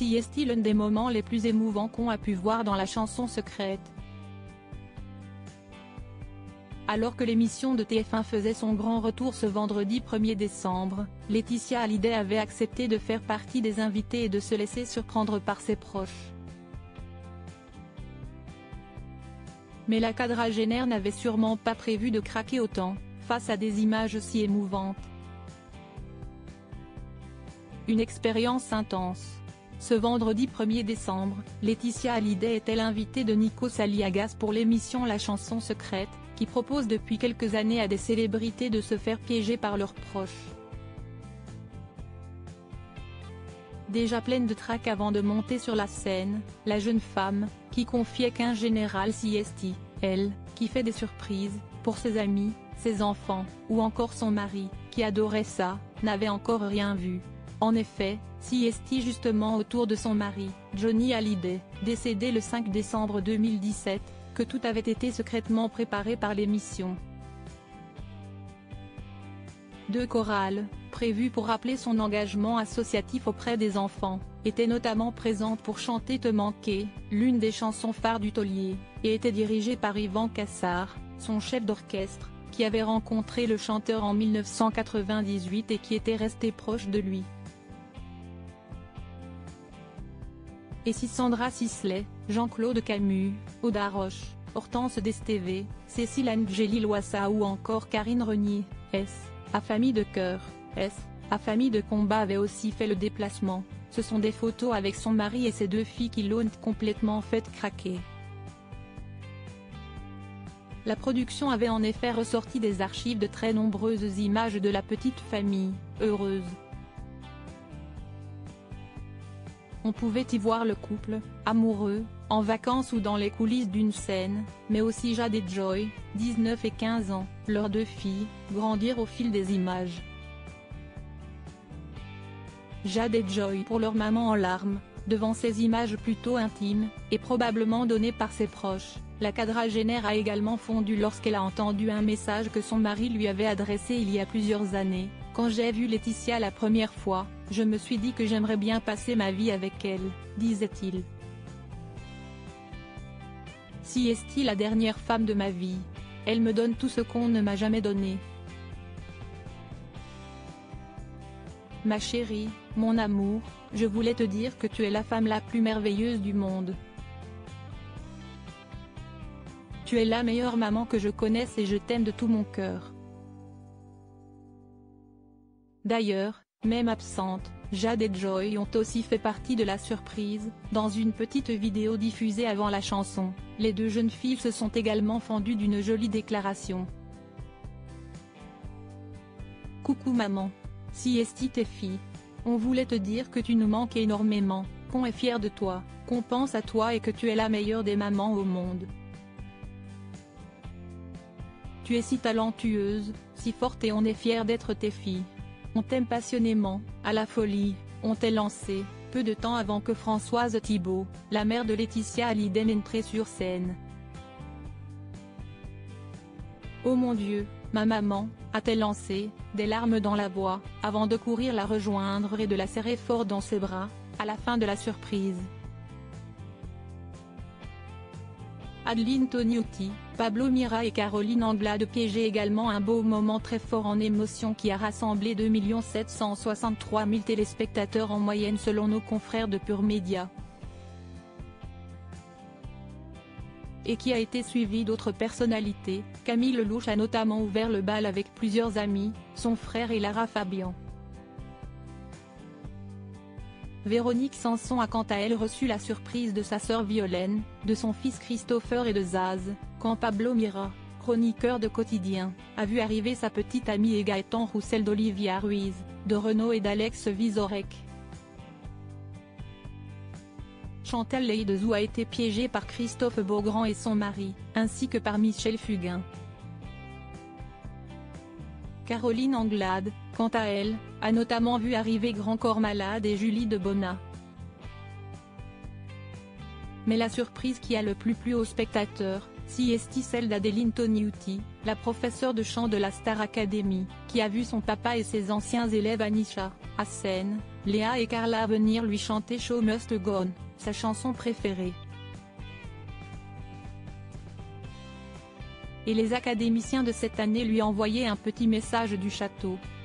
CST l'un des moments les plus émouvants qu'on a pu voir dans la chanson secrète. Alors que l'émission de TF1 faisait son grand retour ce vendredi 1er décembre, Laetitia Hallyday avait accepté de faire partie des invités et de se laisser surprendre par ses proches. Mais la quadragénaire n'avait sûrement pas prévu de craquer autant, face à des images si émouvantes. Une expérience intense. Ce vendredi 1er décembre, Laetitia Hallyday était l'invitée de Nikos Aliagas pour l'émission La Chanson Secrète, qui propose depuis quelques années à des célébrités de se faire piéger par leurs proches. Déjà pleine de trac avant de monter sur la scène, la jeune femme, qui confiait qu'un général CST, elle, qui fait des surprises, pour ses amis, ses enfants, ou encore son mari, qui adorait ça, n'avait encore rien vu. En effet, CST justement autour de son mari, Johnny Hallyday, décédé le 5 décembre 2017, que tout avait été secrètement préparé par l'émission. Deux chorales, prévues pour rappeler son engagement associatif auprès des enfants, étaient notamment présentes pour chanter Te manquer, l'une des chansons phares du taulier, et étaient dirigées par Ivan Cassar, son chef d'orchestre, qui avait rencontré le chanteur en 1998 et qui était resté proche de lui. Et si Sandra Sisley, Jean-Claude Camus, Aude Haroche, Hortense D'Esteve, Cécile Angéli Loissa ou encore Karine Renier, à Famille de Cœur, à Famille de Combat avaient aussi fait le déplacement, ce sont des photos avec son mari et ses deux filles qui l'ont complètement fait craquer. La production avait en effet ressorti des archives de très nombreuses images de la petite famille, heureuse. On pouvait y voir le couple, amoureux, en vacances ou dans les coulisses d'une scène, mais aussi Jade et Joy, 19 et 15 ans, leurs deux filles, grandir au fil des images. Jade et Joy pour leur maman en larmes, devant ces images plutôt intimes, et probablement données par ses proches. La quadragénaire a également fondu lorsqu'elle a entendu un message que son mari lui avait adressé il y a plusieurs années. Quand j'ai vu Laetitia la première fois, je me suis dit que j'aimerais bien passer ma vie avec elle, disait-il. CST la dernière femme de ma vie. Elle me donne tout ce qu'on ne m'a jamais donné. Ma chérie, mon amour, je voulais te dire que tu es la femme la plus merveilleuse du monde. Tu es la meilleure maman que je connaisse et je t'aime de tout mon cœur. D'ailleurs, même absentes, Jade et Joy ont aussi fait partie de la surprise. Dans une petite vidéo diffusée avant la chanson, les deux jeunes filles se sont également fendues d'une jolie déclaration. Coucou maman. CST tes filles. On voulait te dire que tu nous manques énormément, qu'on est fier de toi, qu'on pense à toi et que tu es la meilleure des mamans au monde. Tu es si talentueuse, si forte et on est fiers d'être tes filles. On t'aime passionnément, à la folie, on t'est lancé, peu de temps avant que Françoise Thibault, la mère de Laetitia Hallyday n'entre sur scène. Oh mon Dieu, ma maman, a-t-elle lancé, des larmes dans la voix, avant de courir la rejoindre et de la serrer fort dans ses bras, à la fin de la surprise. Adeline Tognotti, Pablo Mira et Caroline Anglade piégeaient également un beau moment très fort en émotion qui a rassemblé 2 763 000 téléspectateurs en moyenne selon nos confrères de Pure Média. Et qui a été suivi d'autres personnalités. Camille Lelouch a notamment ouvert le bal avec plusieurs amis, son frère et Lara Fabian. Véronique Sanson a quant à elle reçu la surprise de sa sœur Violaine, de son fils Christopher et de Zaz, quand Pablo Mira, chroniqueur de Quotidien, a vu arriver sa petite amie et Gaëtan Roussel d'Olivia Ruiz, de Renaud et d'Alex Vizorek. Chantal Leydezou a été piégée par Christophe Beaugrand et son mari, ainsi que par Michel Fugain. Caroline Anglade, quant à elle, a notamment vu arriver Grand Corps Malade et Julie de Bonnat. Mais la surprise qui a le plus plu aux spectateurs, CST celle d'Adeline Toniutti, la professeure de chant de la Star Academy, qui a vu son papa et ses anciens élèves Anisha, Hassen, Léa et Carla venir lui chanter Show Must Go On, sa chanson préférée. Et les académiciens de cette année lui envoyaient un petit message du château.